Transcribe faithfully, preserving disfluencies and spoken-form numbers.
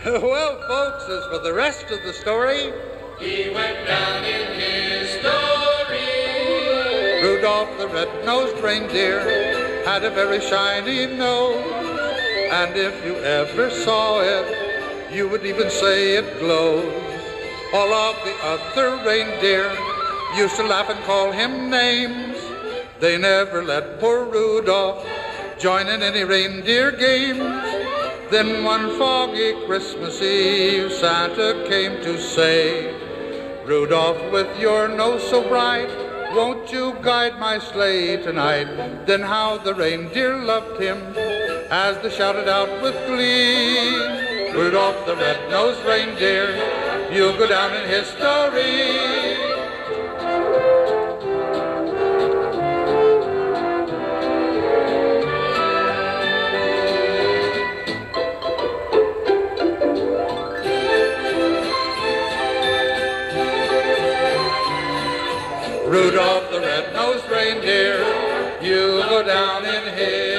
Well, folks, as for the rest of the story, he went down in history. Rudolph the red-nosed reindeer had a very shiny nose, and if you ever saw it, you would even say it glows. All of the other reindeer used to laugh and call him names. They never let poor Rudolph join in any reindeer games. Then one foggy Christmas Eve, Santa came to say, Rudolph, with your nose so bright, won't you guide my sleigh tonight? Then how the reindeer loved him as they shouted out with glee, Rudolph the red-nosed reindeer, you'll go down in history. Rudolph the red-nosed reindeer, you'll go down in history.